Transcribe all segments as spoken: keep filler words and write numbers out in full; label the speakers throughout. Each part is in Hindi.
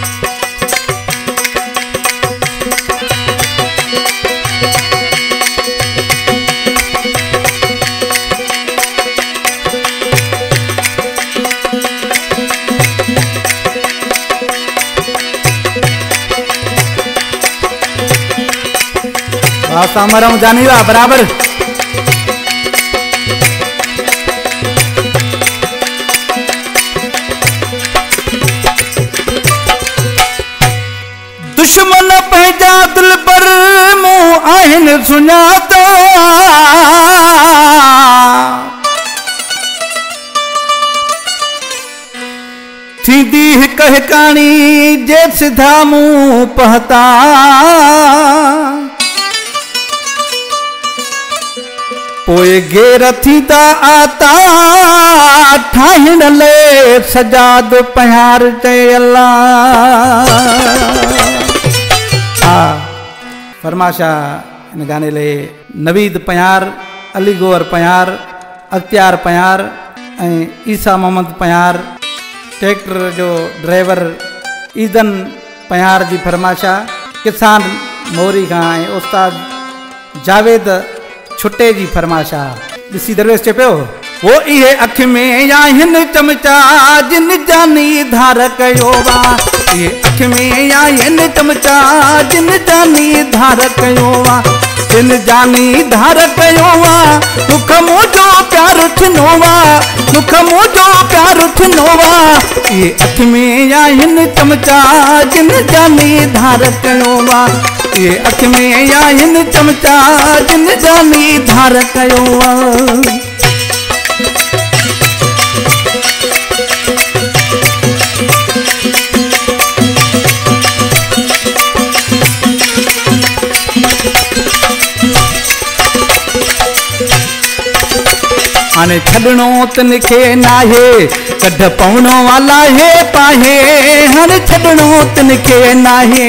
Speaker 1: हमारा जानी बा बराबर दुश्मन पैजा दिल पर मुंह आहिन सुञाता थींदी हिक हिकाणी जे सिधा मुंह पहता पोए गेर थींदा आता ठाहिण ले सजाद पहाड़ चए अल्लाह। हाँ फरमाशा इन गाने ले नवीद पयार, अली गोवर पयार, अख्तियार पयार ऐं ईसा मोहम्मद पयार, ट्रैक्टर जो ड्राइवर ईदन पयार जी फरमाशा, किसान मोरी खां ऐं उस्ताद जावेद छुट्टे जी फरमाशा। ॾिसी दरवेश चए पियो वो इहे अख में या हिन चमचा जिन जानी धार कयो वा, इहे अख में या हिन चमचा जिन जानी धार कयो वा, जिन जानी धार कयो वा मुख मोजो प्यार थिनो वा, मुख मोजो प्यार थिनो वा, इहे अख में या हिन चमचा जिन जानी धार कयो वा, ये अख में या हिन चमचा जिन जानी धार कयो वा। हाणे छॾणो तिनखे नाहे कढ पवणो वाला है पाहे, हाणे छॾणो तिनखे नाहे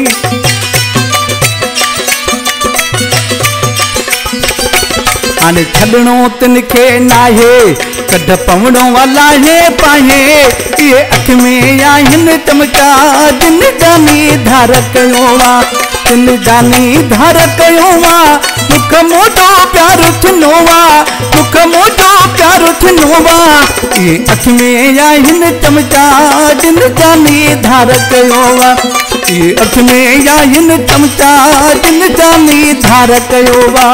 Speaker 1: हाणे छॾणो तिनखे नाहे कढ पवणो वाला है पाहे, इहे अख में या हिन चमचा जिन जानी धार कयो वा, जिन जानी धार कयो वा, मुख मोटो प्यार थिनो वा, मुख मोटो प्यार थिनो वा, इहे अख में या हिन चमचा जिन जानी धार कयो वा, इहे अख में या हिन चमचा जिन जानी धार कयो वा।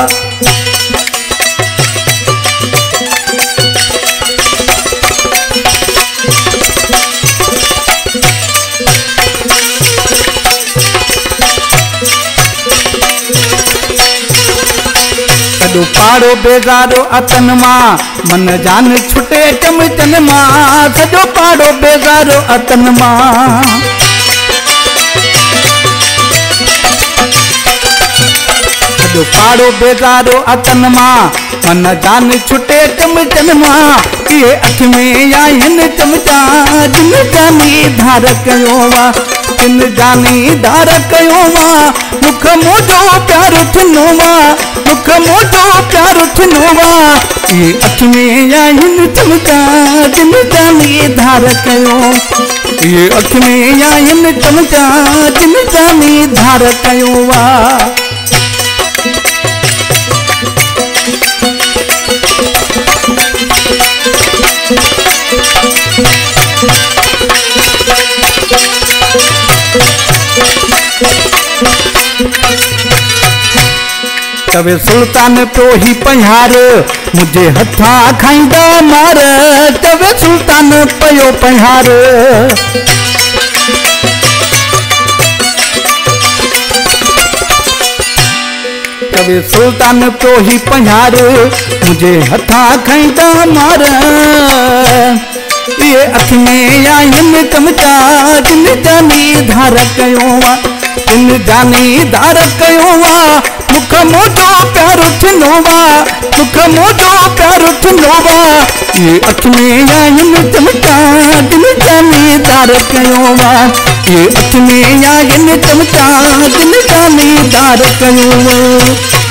Speaker 1: सॼो पाड़ो बेज़ारो अतन मां मन जान छुटे चमचन मां, सॼो पाड़ो बेज़ारो अतन मां, सॼो पाड़ो बेज़ारो अतन मां मन जान छुटे चमचन मां, इहे अख में या हिन चमचा जिन जानी धार कयो वा, जिन जानी धार कयो वा, मुख मोटो प्यार थिनो वा, मुख मोटो प्यार थिनो वा, इहे अख में या हिन चमचा जिन जानी धार कयो, इहे अख में या हिन चमचा जिन जानी धार कयो वा। तवे सुल्तान तो ही पंहार मुझे हथा खाईंदा मार, तवे सुल्तान पयो पंहार, तवे सुल्तान तो ही पंहार मुझे हथा खाईंदा मार, ये अख में या हिन चमचा जिन जानी धार कयो वा, जिन जानी धार कयो वा, मुख मोटो प्यार थिनो वा, मुख मोटो प्यार थिनो वा, ये अख में या हिन चमचा जिन जानी धार कयो वा, ये अख में या हिन चमचा जिन जानी धार कयो वा।